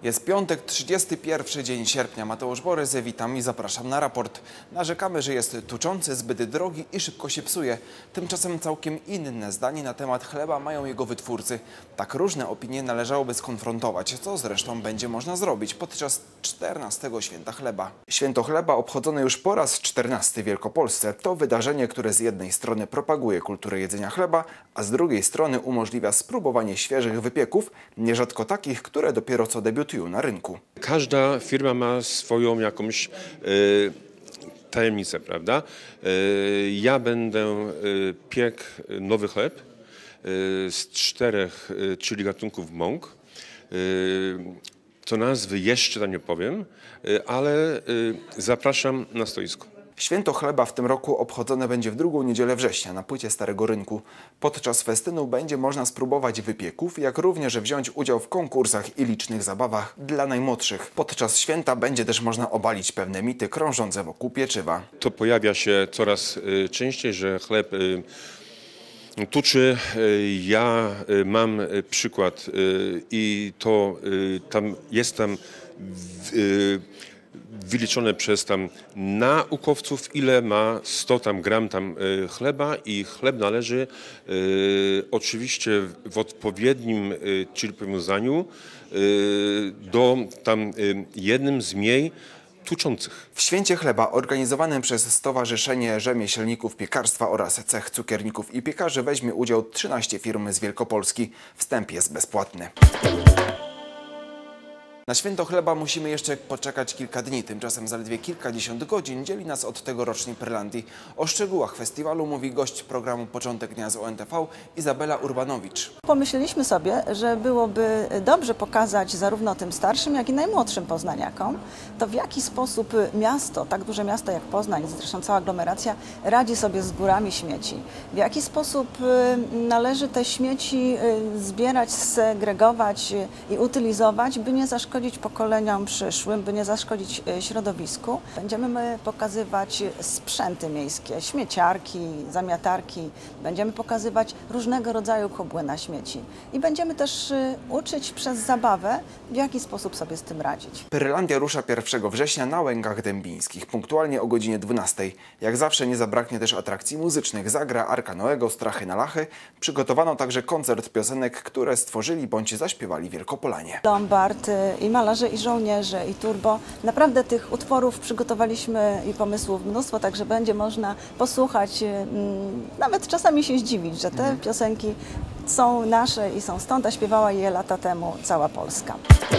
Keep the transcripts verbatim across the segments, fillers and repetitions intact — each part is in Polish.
Jest piątek, trzydziesty pierwszy dzień sierpnia. Mateusz Borys, witam i zapraszam na raport. Narzekamy, że jest tuczący, zbyt drogi i szybko się psuje. Tymczasem całkiem inne zdanie na temat chleba mają jego wytwórcy. Tak różne opinie należałoby skonfrontować, co zresztą będzie można zrobić podczas czternastego Święta Chleba. Święto Chleba, obchodzone już po raz czternasty w Wielkopolsce, to wydarzenie, które z jednej strony propaguje kulturę jedzenia chleba, a z drugiej strony umożliwia spróbowanie świeżych wypieków, nierzadko takich, które dopiero co debiutują na rynku. Każda firma ma swoją jakąś e, tajemnicę, prawda? E, ja będę e, piekł nowy chleb e, z czterech, e, czyli gatunków mąk. E, co nazwy jeszcze tam nie powiem, e, ale e, zapraszam na stoisko. Święto Chleba w tym roku obchodzone będzie w drugą niedzielę września na płycie Starego Rynku. Podczas festynu będzie można spróbować wypieków, jak również wziąć udział w konkursach i licznych zabawach dla najmłodszych. Podczas święta będzie też można obalić pewne mity krążące wokół pieczywa. To pojawia się coraz y, częściej, że chleb y, tuczy. Y, ja y, mam y, przykład y, i to y, tam jest tam y, wyliczone przez tam naukowców, ile ma sto tam gram tam y, chleba i chleb należy y, oczywiście w odpowiednim y, czyli powiązaniu y, do tam y, jednym z mniej tuczących. W Święcie Chleba organizowanym przez Stowarzyszenie Rzemieślników Piekarstwa oraz Cech Cukierników i Piekarzy weźmie udział trzynaście firm z Wielkopolski. Wstęp jest bezpłatny. Na Święto Chleba musimy jeszcze poczekać kilka dni, tymczasem zaledwie kilkadziesiąt godzin dzieli nas od tegorocznej Pyrlandii. O szczegółach festiwalu mówi gość programu Początek Dnia z O N T V Izabela Urbanowicz. Pomyśleliśmy sobie, że byłoby dobrze pokazać zarówno tym starszym, jak i najmłodszym poznaniakom, to w jaki sposób miasto, tak duże miasto jak Poznań, zresztą cała aglomeracja, radzi sobie z górami śmieci. W jaki sposób należy te śmieci zbierać, segregować i utylizować, by nie zaszkodzić pokoleniom przyszłym, by nie zaszkodzić środowisku. Będziemy pokazywać sprzęty miejskie, śmieciarki, zamiatarki. Będziemy pokazywać różnego rodzaju kobły na śmieci. I będziemy też uczyć przez zabawę, w jaki sposób sobie z tym radzić. Pyrlandia rusza pierwszego września na Łęgach Dębińskich, punktualnie o godzinie dwunastej. Jak zawsze nie zabraknie też atrakcji muzycznych. Zagra Arka Noego, Strachy na Lachy. Przygotowano także koncert piosenek, które stworzyli bądź zaśpiewali Wielkopolanie. Lombard i Malarze i Żołnierze i Turbo. Naprawdę tych utworów przygotowaliśmy i pomysłów mnóstwo, także będzie można posłuchać, nawet czasami się zdziwić, że te piosenki są nasze i są stąd, a śpiewała je lata temu cała Polska.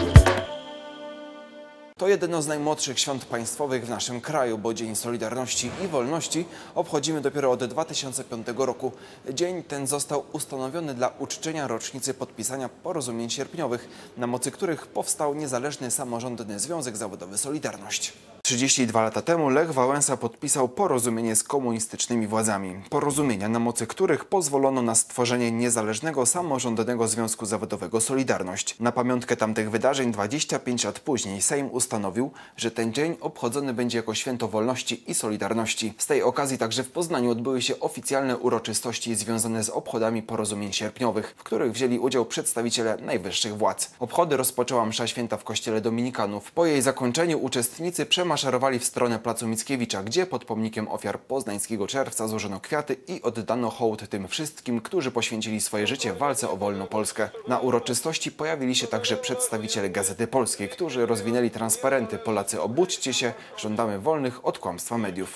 To jedno z najmłodszych świąt państwowych w naszym kraju, bo Dzień Solidarności i Wolności obchodzimy dopiero od dwa tysiące piątego roku. Dzień ten został ustanowiony dla uczczenia rocznicy podpisania porozumień sierpniowych, na mocy których powstał Niezależny Samorządny Związek Zawodowy Solidarność. trzydzieści dwa lata temu Lech Wałęsa podpisał porozumienie z komunistycznymi władzami. Porozumienia, na mocy których pozwolono na stworzenie Niezależnego Samorządnego Związku Zawodowego Solidarność. Na pamiątkę tamtych wydarzeń dwadzieścia pięć lat później Sejm ustanowił, że ten dzień obchodzony będzie jako święto wolności i solidarności. Z tej okazji także w Poznaniu odbyły się oficjalne uroczystości związane z obchodami porozumień sierpniowych, w których wzięli udział przedstawiciele najwyższych władz. Obchody rozpoczęła msza święta w kościele dominikanów. Po jej zakończeniu uczestnicy przemaszerowali w stronę placu Mickiewicza, gdzie pod pomnikiem ofiar poznańskiego Czerwca złożono kwiaty i oddano hołd tym wszystkim, którzy poświęcili swoje życie w walce o wolną Polskę. Na uroczystości pojawili się także przedstawiciele Gazety Polskiej, którzy rozwinęli transparenty Polacy, obudźcie się, żądamy wolnych od kłamstwa mediów.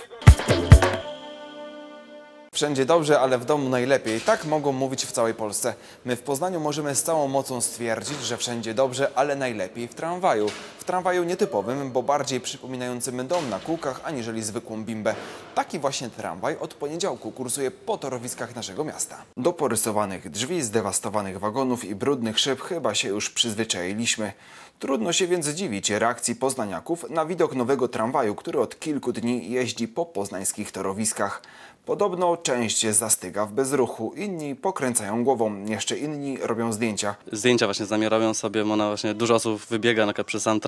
Wszędzie dobrze, ale w domu najlepiej. Tak mogą mówić w całej Polsce. My w Poznaniu możemy z całą mocą stwierdzić, że wszędzie dobrze, ale najlepiej w tramwaju. W tramwaju nietypowym, bo bardziej przypominającym dom na kółkach, aniżeli zwykłą bimbę. Taki właśnie tramwaj od poniedziałku kursuje po torowiskach naszego miasta. Do porysowanych drzwi, zdewastowanych wagonów i brudnych szyb chyba się już przyzwyczailiśmy. Trudno się więc dziwić reakcji poznaniaków na widok nowego tramwaju, który od kilku dni jeździ po poznańskich torowiskach. Podobno część zastyga w bezruchu, inni pokręcają głową, jeszcze inni robią zdjęcia. Zdjęcia właśnie z nami robią sobie, ona właśnie dużo osób wybiega na przykład przez sam tram.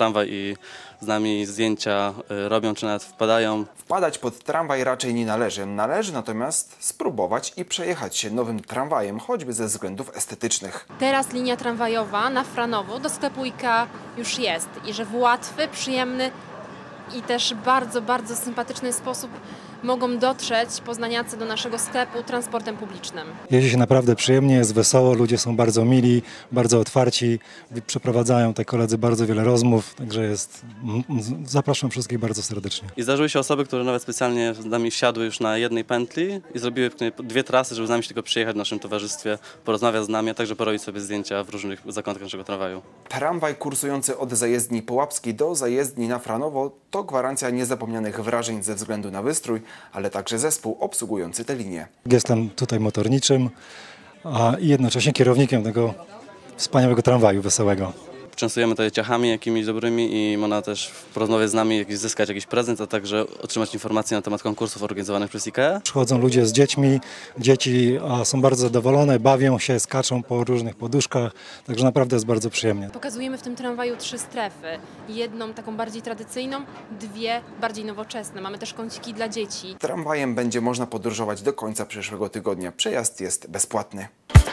tramwaj i z nami zdjęcia y, robią, czy nawet wpadają. Wpadać pod tramwaj raczej nie należy. Należy natomiast spróbować i przejechać się nowym tramwajem, choćby ze względów estetycznych. Teraz linia tramwajowa na Franowo do sklepu IKEA już jest i że w łatwy, przyjemny i też bardzo, bardzo sympatyczny sposób mogą dotrzeć poznaniacy do naszego sklepu transportem publicznym. Jeździ się naprawdę przyjemnie, jest wesoło, ludzie są bardzo mili, bardzo otwarci, przeprowadzają te koledzy bardzo wiele rozmów, także jest, zapraszam wszystkich bardzo serdecznie. I zdarzyły się osoby, które nawet specjalnie z nami wsiadły już na jednej pętli i zrobiły dwie trasy, żeby z nami się tylko przyjechać w naszym towarzystwie, porozmawiać z nami, a także porobić sobie zdjęcia w różnych zakątkach naszego tramwaju. Tramwaj kursujący od zajezdni Połapskiej do zajezdni na Franowo to gwarancja niezapomnianych wrażeń ze względu na wystrój, ale także zespół obsługujący tę linię. Jestem tutaj motorniczym a, i jednocześnie kierownikiem tego wspaniałego tramwaju wesołego. Częstujemy tutaj ciachami jakimiś dobrymi i można też porozmawiać z nami, jakiś, zyskać jakiś prezent, a także otrzymać informacje na temat konkursów organizowanych przez IKEA. Przychodzą ludzie z dziećmi, dzieci a, są bardzo zadowolone, bawią się, skaczą po różnych poduszkach, także naprawdę jest bardzo przyjemnie. Pokazujemy w tym tramwaju trzy strefy. Jedną taką bardziej tradycyjną, dwie bardziej nowoczesne. Mamy też kąciki dla dzieci. Tramwajem będzie można podróżować do końca przyszłego tygodnia. Przejazd jest bezpłatny.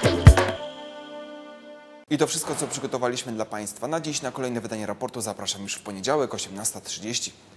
I to wszystko, co przygotowaliśmy dla Państwa na dziś. Na kolejne wydanie raportu zapraszam już w poniedziałek, osiemnasta trzydzieści.